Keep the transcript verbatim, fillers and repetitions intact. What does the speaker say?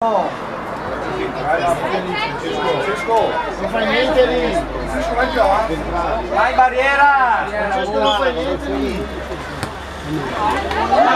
Francesco, non fai niente lì. Francesco, vai già. Vai barriera! Francesco, non fai niente lì.